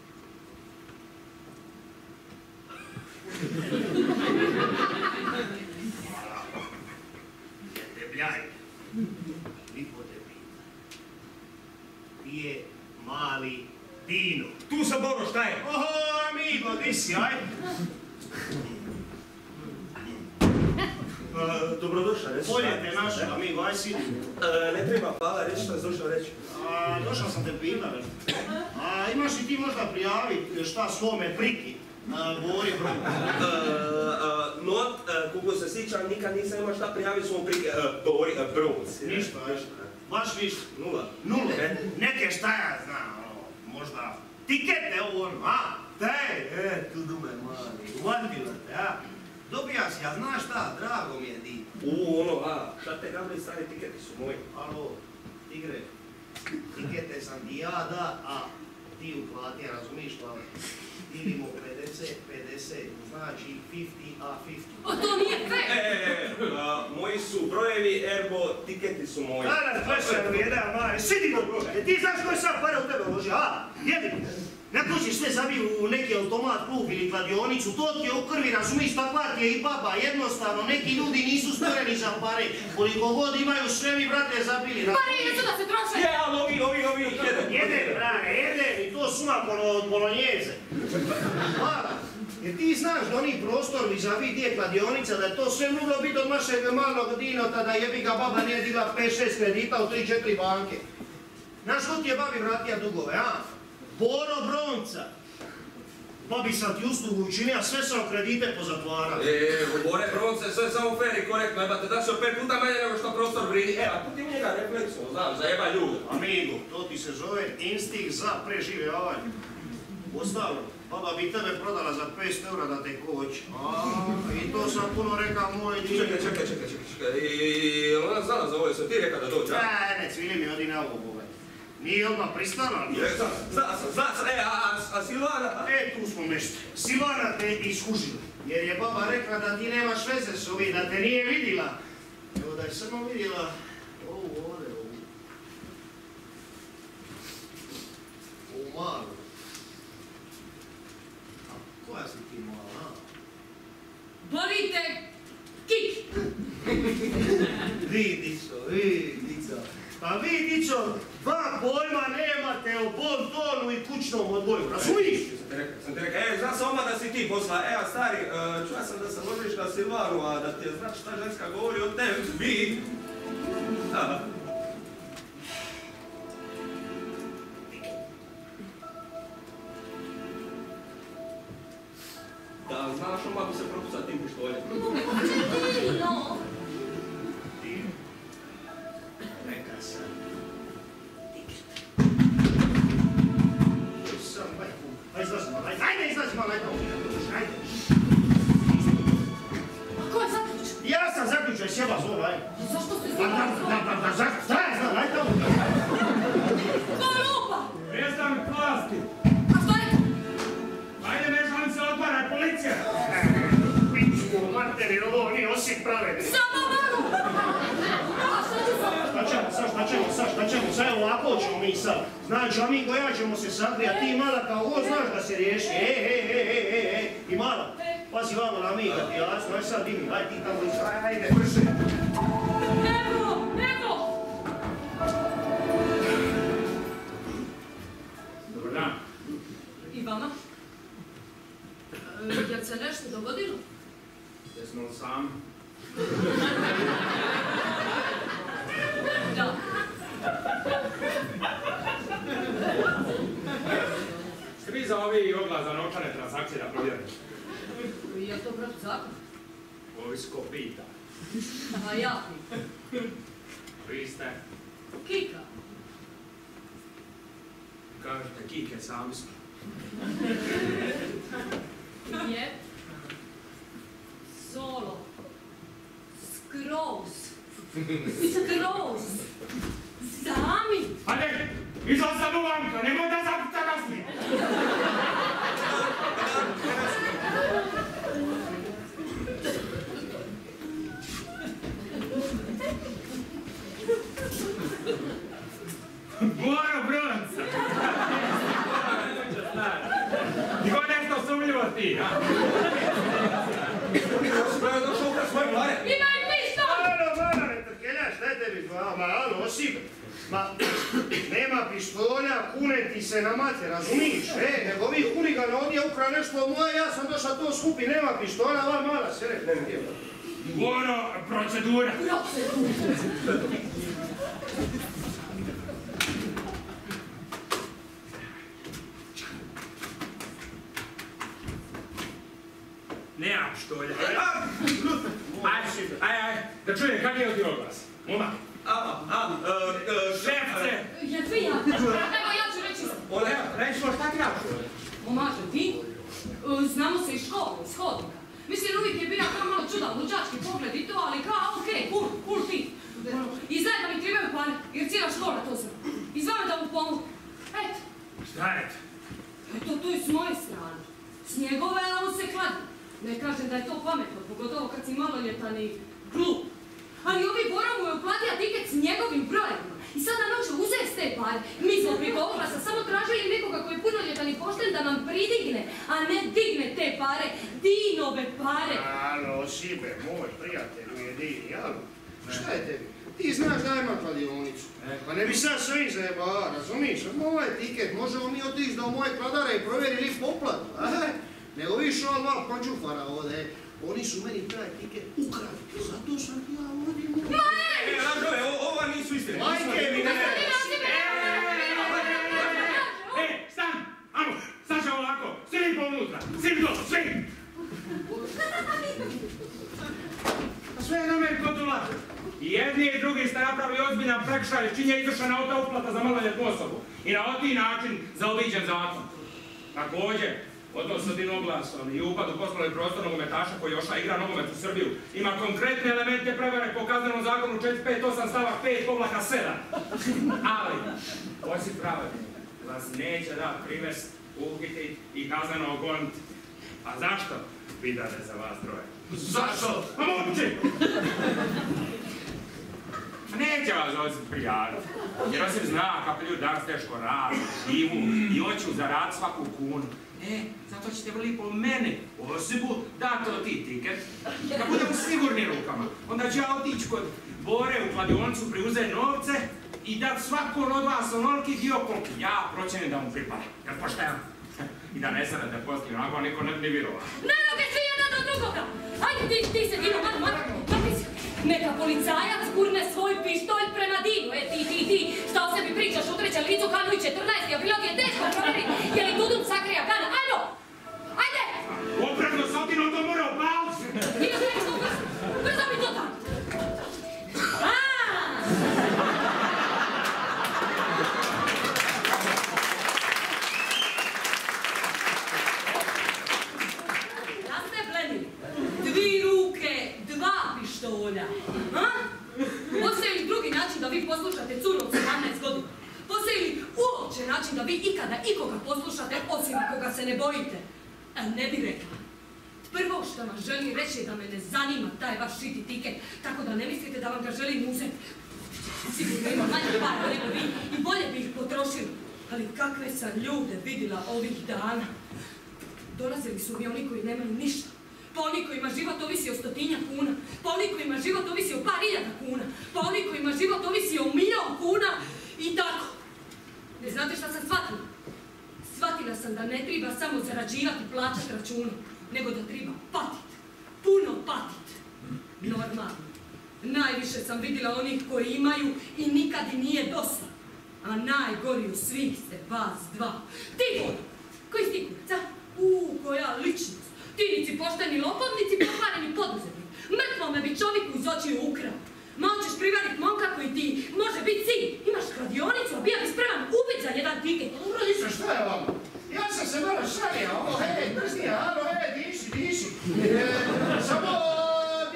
S4: Debljaj, lipo te pita. Ti je mali Dino.
S3: Tu sam Boro, šta je?
S4: Oho, amigo, di si, aj?
S5: Dobrodošla, reći.
S4: Bolje te našao, amigo, aj sidi.
S5: Ne treba, hvala, reći što sam došao reći.
S4: Došao sam te pita, nešto. Imaš li ti možda prijaviti šta svome priki? Bori broj.
S5: No, koliko se sjećam, nikad nisam imao šta prijaviti svom priki. Bori Broc.
S4: Ništa, baš ništa. Nula. Neke šta ja znam, možda tikete ovo ono, a? Daj, tu dume mali, uvatila te, a? Dobija si, a znaš šta, drago mi je di.
S5: Šta te gabli stari tiketi su moji?
S4: Alo, tigre, tikete sam ti ja da, a ti uplati, razumiješ to? Dilimo 50, znači 50, a 50.
S1: O, to nije fair!
S5: Moji su brojevi, ergo tiketi su moji.
S4: Klešar mi jedan mali, sidi kod Bože, ti znaš koji sam pare u tebe uložio, a? Jedi, nakon ćeš sve zabiju u neki automat, klub ili kladionicu, to ti je u krvi, razumiješ, takva ti je i baba, jednostavno, neki ljudi nisu stvoreni za pare, koliko god imaju sve mi, brate, zabili.
S1: Pare jesu da se troše!
S5: Ali ovi,
S4: Jedan, brate, jedan, i to suma polonjeze. Jer ti znaš da oni prostor vis-a-vis gdje je kladionica, da je to sve moglo biti od našeg malog Dinota, da jebi ga baba nije digla 5-6 kredita u 3-4 banke. Znaš ko ti je babi vratija dugove, a? Boro Bronca. Babi sam ti uslugu učinio, sve sam kredite pozatvarao.
S5: Bore Bronce, sve samo fair i korektno, jebate, da će 5 puta manje nego što prostor vridi. A tu ti u njega refleksu, znam, zajeba ljude.
S4: Amigo, to ti se zove instinkt za preživljavanje. Ostalo, baba bi tebe prodala za 500 eura da te koči. I to sam puno rekao moj djel.
S5: Čekaj. I ona znala za ovo, sam ti rekao da dođe, a?
S4: Ne, cvili mi odi na ovo, bove. Nije odmah pristala.
S5: Zna sam, a Silvana?
S4: Tu smo nešto. Silvana te iskužila. Jer je baba rekla da ti nemaš veze s ovim, da te nije vidjela. Evo da je samo vidjela ovu ovdje, ovu malu. Koja si ti mala, a?
S1: Borite kik!
S4: Vidi, Dico. Pa vi, Dico, dva pojma nemate o bontonu i kućnom odboju, razumiješ?
S5: Sam ti rekao, zna sam odmah da si ti posla. Evo, stari, čuo sam da se ložiš na Silvanu, a da ti je znaš šta ženska govori o tebi. Da, znaš, odmah bi se propusao tim pištoljem.
S1: Dino!
S4: Dino. Neka sam. Tiket. Sam, izlazi malo, ajde izlazi malo, ajde.
S1: A ko je zaključio?
S4: Ja sam zaključio, sjeba zove, ajde.
S1: Zašto ste zaključio?
S4: Šta je znam, ajde tamo.
S1: Ko lupa?
S3: Predstavnik vlasti.
S1: A što je?
S3: Ajde, mešanice odmara, policija.
S4: Pičku, materi, ovo nije osim pravedni.
S1: Samo malo! A što ću sam?
S4: Šta ćemo, sad ovako ćemo mi sad. Znači, amigo, ja ćemo se sagrijati, ti mala kao ovo znaš da se riješi. I mala, pazi vamo na amiga, ti jasno, aj sad dimi, aj ti tamo iz, ajde, brže.
S1: Evo!
S3: Dobar dan.
S1: I vama? Jel se nešto dogodilo?
S3: Jesmo li sami?
S1: Da.
S3: Ste vi za ovi oglas za novčane transakcije da provjerite?
S1: Je to protiv zakona?
S3: Ovisi ko pita.
S1: A ja pitam.
S3: Vi ste?
S1: Kika.
S3: Kažete kike, sami smo.
S1: Je. Solo. skroz. Skroz. Sami.
S6: Ajde, izlaz sam u vanka, nemoj da zaputa kasnije. Boro Bronca! Niko nešto sumljivo ti, a?
S3: Josip, evo došao ukrat svoje pare.
S1: Imaj pištolj!
S4: Malo, ne trkelja, šta je tebi? Malo, Osip. Ma, nema pištolja, kune ti se na mate, razumiš? Nego vi huligana ovdje ukra nešto moje, ja sam došao to skupi, nema pištolja, ova mala se ne gdje.
S6: Boro, procedura. Nemam pištolja. Ajde, da čujem kak je odio glas. Momak. Šefce!
S1: Jesi ja? Evo ja ću reći.
S6: Rećemo šta ti naš?
S1: Momaže, ti? Znamo se iz škole, iz hodnika. Mislim, uvijek je bio kao malo čudan, luđački pogled i to, ali kao okej, cool ti. I znaj da mi trebaju pare, jer cijela škola to zna. I znam da mu pomogu. Eto.
S6: Šta je to?
S1: Eto, to je s moje strane. S njegove, on se kladi. Ne kažem da je to pametno, pogotovo kad si maloljetan i glup. Ali ovi Boro mu je uplatio tiket s njegovim brojevima. I sad nam hoće uzeti te pare. Mi smo preko oglasa samo tražili nekoga koji je punoljetan i pošten da nam pridigne, a ne digne te pare. Dinove pare.
S4: Alo, Sibe, moj prijatelju jedini, alo. Šta je tebi? Ti znaš da ima kladionicu. Pa ne bi sad sve izjebao, razumiješ? Moj tiket, možemo mi otići do moje kladare i provjerili poplatu. Nego viš ova dva pročufara ovdje. Oni su meni taj tiket ukrali. Zato sam ja ovdje mogu.
S3: Ova nisu istine.
S4: Majke mi ne.
S6: Stan! Amo, sad ćemo ovako. Svi po unutra. Svi do, svi! Sve je na meni kod ulaže. I jedni i drugi ste napravili ozbiljan prekršaj čim je izvršena auta uplata za maloljetnu osobu. I na oti način zaobiđen zakon. Također, odnos s jednoglasom i upad u poslovni prostor nogometaša koji još igra nogomet u Srbiju ima konkretne elemente prevare po kaznenom zakonu 458 stavak 5/7. Ali, Osip Pravednik vas neće da privest, uhititi i kazneno goniti. A zašto? Pitate za vas troje.
S3: Zašto?
S6: A momče! Neće vas Osip prijaviti. Jer Osip zna kako ljudi danas teško rade, živu i hoću zaraditi svaku kunu. Zato ćete lipo meni, Osipu, dati ti tiket. Kad budemo sigurni rukama, onda ću ja otići kod Bore u kladionicu, priuzeti novce i dati svakom od vas onoliki dio koliki ja procjenim da mu pripada. Jel pošteno? I da ne sadate poslije, onako niko ne bi vjerovao.
S1: Ne noge svi jedan do drugoga! Ajde ti se Dino, neka policajac gurne svoj pištolj prema Dinu. Ti, šta o sebi pričaš, utreće licu kanu i 14, a bilog je teško provjeri, je li Dudum sakrija kana? Ajmo! Ajde!
S6: Opravno sotinom to mora opaliti!
S1: Dino, sve što brzo mi to tam! Da ste blenili? 2 ruke, 2 pištolja. Postoji li drugi način da vi poslušate curu od 17 godina? Postoji li uopće način da vi ikada ikoga poslušate osim koga se ne bojite? Ne bi rekla. Prvo što vam želim reći je da me ne zanima taj vaš šiti tiket, tako da ne mislite da vam ga želim uzeti. Sigurno ima manje para nego vi i bolje bi ih potrošili. Ali kakve sam ljude vidjela ovih dana. Dolazili su mi oni koji nemaju ništa. Pa oni kojima život ovisi o 100 kuna, pa oni kojima život ovisi o par hiljada kuna, pa oni kojima život ovisi o 1 milion kuna i tako. Ne znate šta sam shvatila? Shvatila sam da ne treba samo zarađivati i plaćati račune, nego da treba patit, puno patit. Normalno. Najviše sam vidjela onih koji imaju i nikad im nije dosta. A najgori u svih ste vas dva. Ti vodu, koji si kuraca? Koja ličnost. Ti nici pošteni lopov, nici pokvareni poduzetnik. Mrtvome bi čovjeku iz očiju ukrao. Ma hoćeš privarit momka koji ti može biti sin. Imaš kladionicu, a bija bi spreman ubit za jedan tiket.
S4: Rodice, šta je vama? Ja sam se malo šalio, hej, brznija, alo, diši. Samo, nica mogu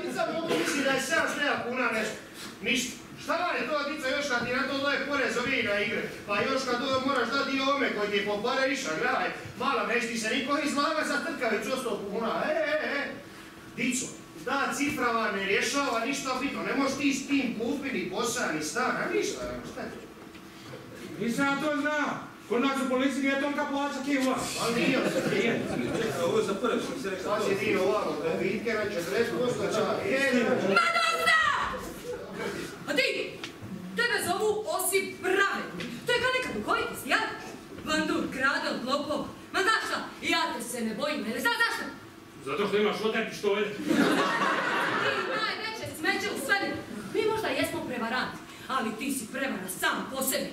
S4: Misli da je 700 kuna nešto. Ništa. Šta vam je to, dica, još kad ti na to doje porez ovih na igre? Pa još kad moraš da dio ome koji ti po pare iša, gledaj. Mala, neš ti se niko izlaga za trkavicu 100 kuna. Dico, ta cifra vam ne rješava ništa bitno. Ne možeš ti s tim kupi ni posao, ni stana, ništa. Šta je to?
S6: Nisam ja to znao. Kod nas u policiji nije tonka plaća kje u vas.
S4: Ali nije.
S5: Ovo je za prvi što mi se rekao.
S4: Sad si ti ovako, da bitke na 40% čak.
S1: Madoza! A ti? Tebe zovu Osip Pravedni. To je kao neka duhovitost, jel? Bandur, krade od lopova. Ma znaš šta? Ja te se ne bojim, ne znaš zašto?
S6: Zato što imaš otet pištolj.
S1: Ti najveće smeće u svemiru. Mi možda jesmo prevaranti, ali ti si prevara sam po sebi.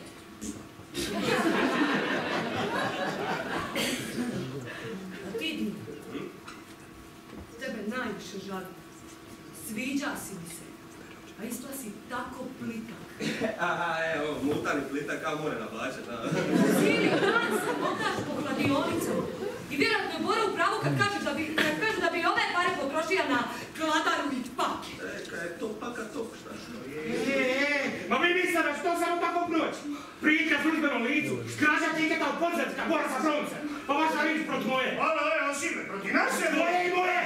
S1: A ti, Dino, tebe najviše žalim. Sviđa si mi se, a isto si tako plitak.
S5: Aha, evo, mutani plitak kao more naplaćat.
S1: Cijeli dan se motaš po kladionicama. I vjerojatno je Bora u pravu kad kažu da bi ove pare potrošio na kladaru i pake.
S5: Kad je to paka to, šta što
S6: Ma vi mislite da što samo tako proći? Prijika službenom licu, skrađa tiketa od poduzetnika Bora sa Bronce, pa vaša riječ proti moje.
S4: Alo, Osipe, proti nas je
S6: Moje i moje!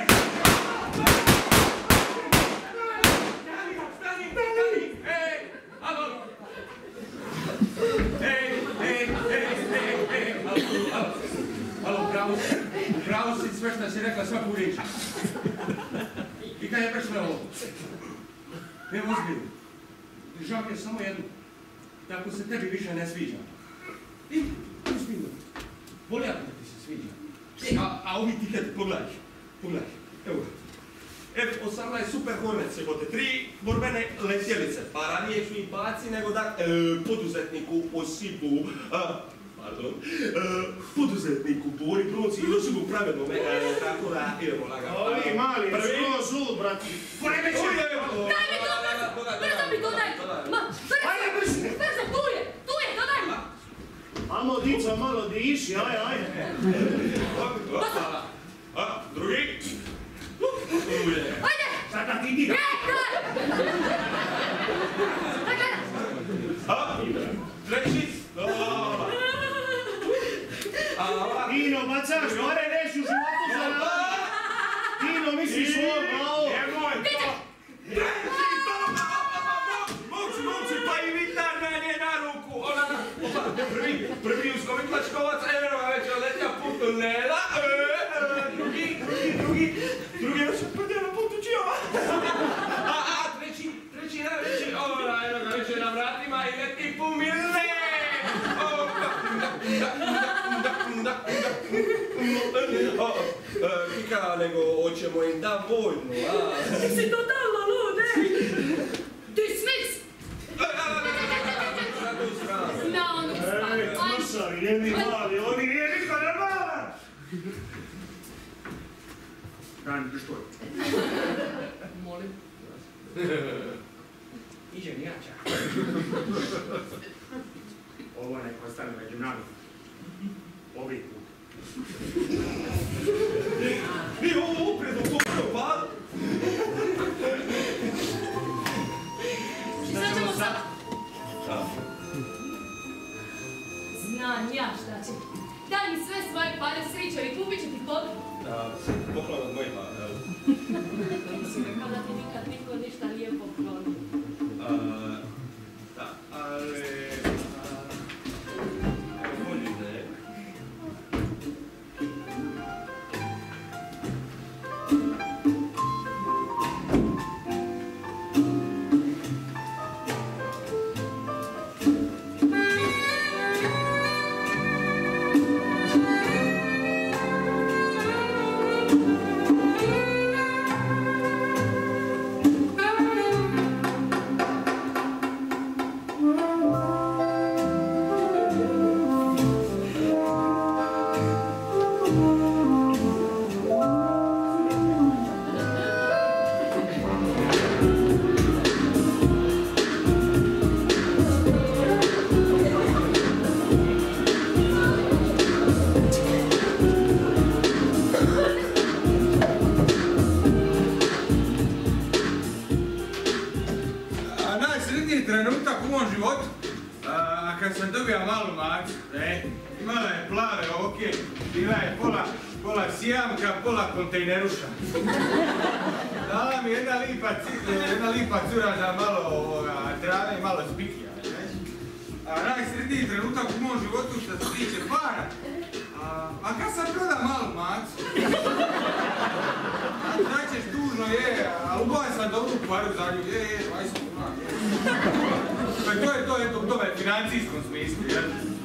S3: Alo, pravo si sve što si rekla svaku riječ. I kad je prešle ovo? Ne ozbiljno. Žao je samo jedno. Tako se tebi više ne sviđa. I, ozbiljno. Volijako da ti se sviđa. A ovi tiketi, pogledaj. Evo. F-18 Super Hornet se bote, 3 borbene letjelice. Pa ranije ću ih baci nego da poduzetniku Osipu, poduzetniku Bori Brunci i Osipu Pravednome, tako da idemo lagano.
S4: Ovi mali, skroz lud, brati.
S1: Daj mi to, brzo mi to daj! Ma, brzo, tu je, dodaj mi!
S4: Amo, dica, malo diši, ajde.
S5: Drugi.
S1: Ajde!
S6: Sad da ti da.
S5: Treći.
S4: Dino, bacaš pare, neš u životu za nas. Dino, misliš ovo, bravo.
S6: Nemoj to.
S5: Momci, pa i Vitar meni je na ruku. Prvi uskomitlačkovac, evo ga već letja put tunela. Drugi još prde na putu Čijova. A treći najveći, evo ga već je na vratima i leti pumile. Kika, nego hoćemo im da vojnu, a?
S1: Ti si totalno lud, Ti smis! Na onu stranu,
S4: Mršavi, jedni mali, oni nije niko normalan.
S6: Daj mi pištolj.
S1: Molim.
S6: Iđe mi jača. Ovo nek ostane među nami. Ovi put.
S5: Mi ovo upredu kupio, pa?
S1: Šta ćemo sad? Znam ja šta će. Daj mi sve svoje pare srićo i kupit ću ti poklon.
S5: Poklon od mojih para, evo.
S1: Mislim rekao da ti nikad niko ništa nije poklonio.
S5: Da, ali... Evo, bolje ne.
S3: životu. A kad sam dobio malu macu, imala je plave oke, bila je pola sijamka, pola kontejneruša. Dala mi jedna lipa cura za malo trave i malo spikija. A najsretniji trenutak u mom životu što se tiče para. A kad sam proda malu macu? A značeš tužno je, a ubavio sam dobru paru za nju, 20 kuna. To je to u tome financijskom smislu, jel?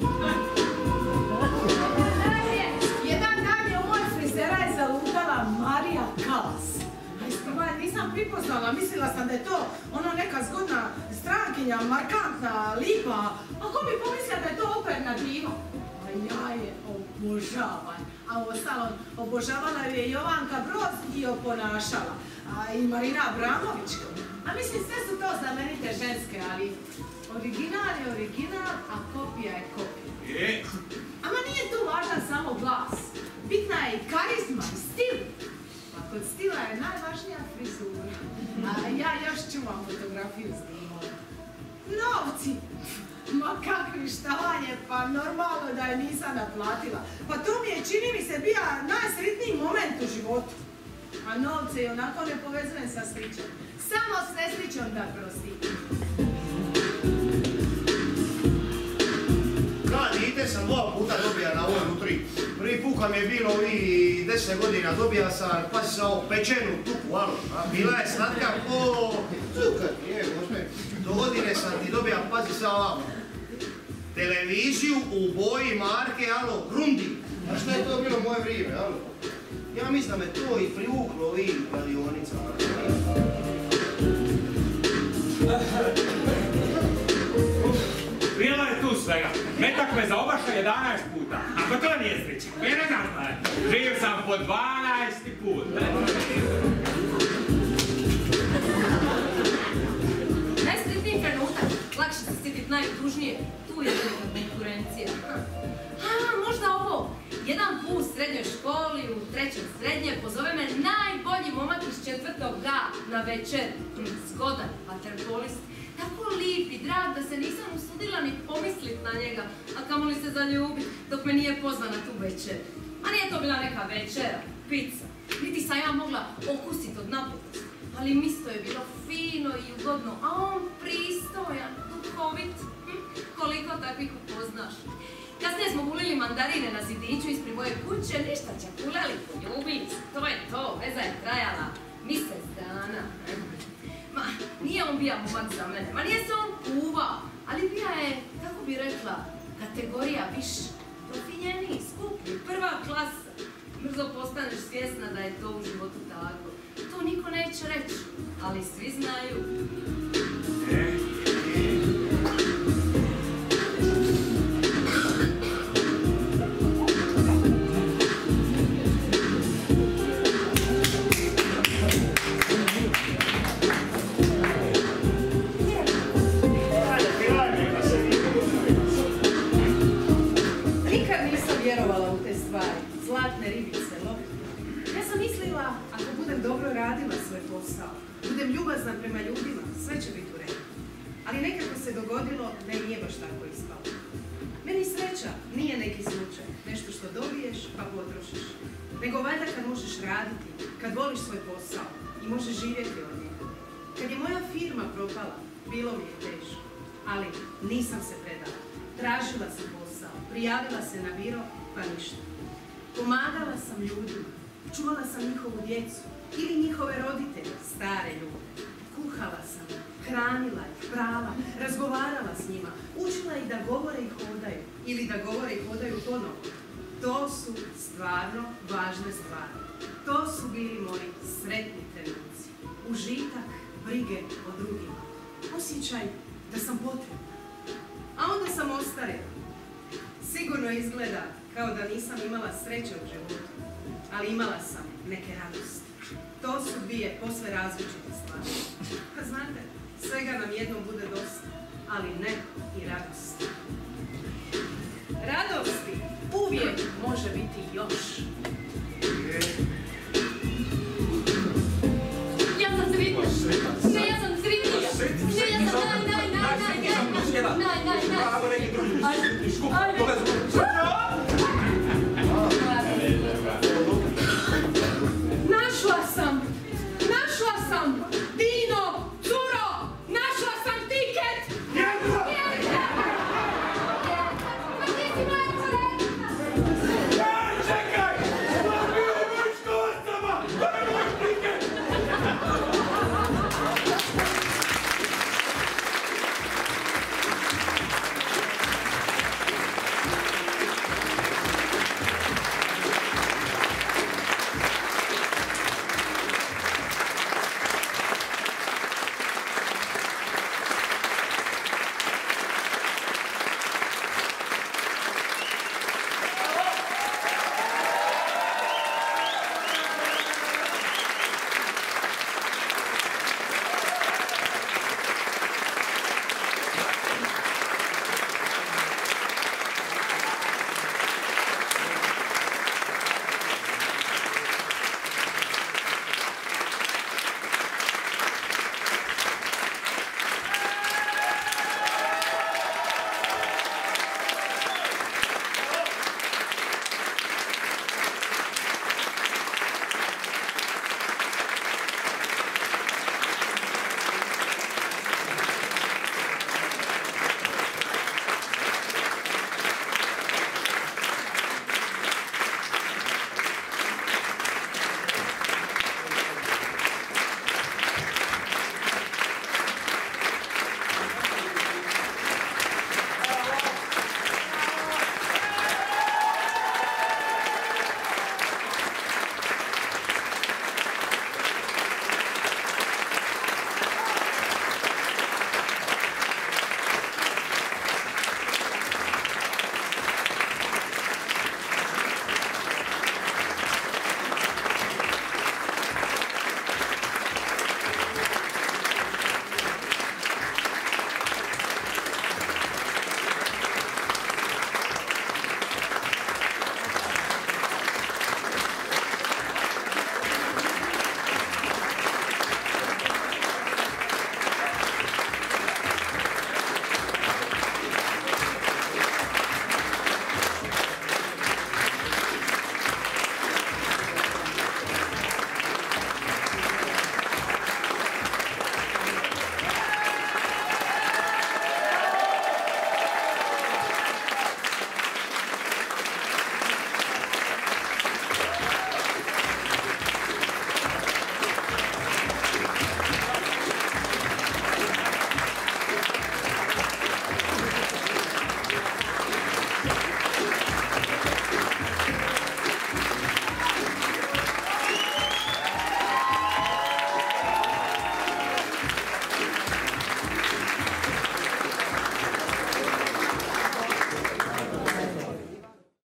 S2: Jedan dan je u moj frizera je zalutala Marija Kalas. A isprva nisam pripoznala, mislila sam da je to ono neka zgodna strankinja, markantna, lipa. A ko bi pomislila da je to operna diva? A ja je obožavam. A u ostalom, obožavala je Jovanka Broz i oponašala. A i Marina Abramović. A mislim, sve su to znamenite ženske, ali original je original, a kopija je kopija. Ama nije tu važan samo glas. Bitna je i karizma i stil. A kod stila je najvažnija frizura. A ja još čuvam fotografiju s njimom. Novci! Ma kakvi štavanje, pa normalno da je nisam naplatila. Pa to mi je, čini mi se, bija najsretniji moment u životu. A novce je onako ne povezujem sa srećom. Samo s nesrećom da prostim.
S4: Kad dite sam 2 puta dobija na ovoj nutri. Prvi put kad mi je bilo ovih 10 godina dobija sam, pazi sa ovo, pečenu tuku, alo. A bila je slatka ko... Cukar, je, gospodine. Do godine sam ti dobija, pazi sa ovamo. Televiziju u boji marke, alo, Grundi. A što je to bilo moje vrijeme, alo? Ja mislim da me to i privuklo ovih radionica.
S6: Bilo je tu svega. Metak me zaobaša 11 puta. Ako to nije sreća, ja ne znam šta je. Živio sam po 12 put.
S1: Najsretniji trenutak, lakše se sjetit najtužnije. Tu je nekad konkurencija. Možda ovo. Jedan put u srednjoj školi, u 3. srednje, pozove me najbolji momak iz 4. G na večer. Zgodan, vaterpolist. Tako lip i drag da se nisam usudila ni pomislit na njega, a kamoli se zaljubit dok me nije pozva na tu večer. A nije to bila neka večera, pizza. Niti sam ja mogla okusit od napetosti. Ali misto je bilo fino i ugodno, a on pristojan, duhovit. Koliko takvih upoznaš. Kasnije smo gulili mandarine na zidiću ispred moje kuće, ništa čakulali, poljubili se, to je to, veza je trajala mjesec dana. Ma, nije on bija momak za mene, ma nije se on kuvao, ali bija je, kako bi rekla, kategorija više, profinjeniji, skuplji, prva klasa. Brzo postaneš svjesna da je to u životu tako. To niko neće reći, ali svi znaju.
S2: Zlatne ribice, lovi. Ja sam mislila, ako budem dobro radila svoj posao, budem ljubazna prema ljudima, sve će biti u redu. Ali nekako se dogodilo da i nije baš tako ispalo. Meni sreća nije neki slučaj, nešto što dobiješ pa potrošiš. Nego valjda kad možeš raditi, kad voliš svoj posao i možeš živjeti od njega. Kad je moja firma propala, bilo mi je teško, ali nisam se predala. Tražila sam posao, prijavila se na biro, pa ništa. Pomagala sam ljudima, čuvala sam njihovu djecu ili njihove roditelje, stare ljude. Kuhala sam, hranila ih, prala, razgovarala s njima, učila ih da govore i hodaju ili da govore i hodaju ponovo. To su stvarno važne stvari. To su bili moji sretni trenuci. Užitak, brige o drugima. Osjećaj da sam potrebna. A onda sam ostarila. Sigurno izgleda kao da nisam imala sreće u životu, ali imala sam neke radosti. To su dvije posve različite stvari. Pa znate, svega nam jednom bude dosta, ali ne i radosti. Radosti uvijek može biti još.
S1: Ja sam sretna. Ne, ja sam sretnija. Ne, ja sam naj. Naj.
S5: Ajmo neki drugi.
S1: Ajde.
S5: Skupa,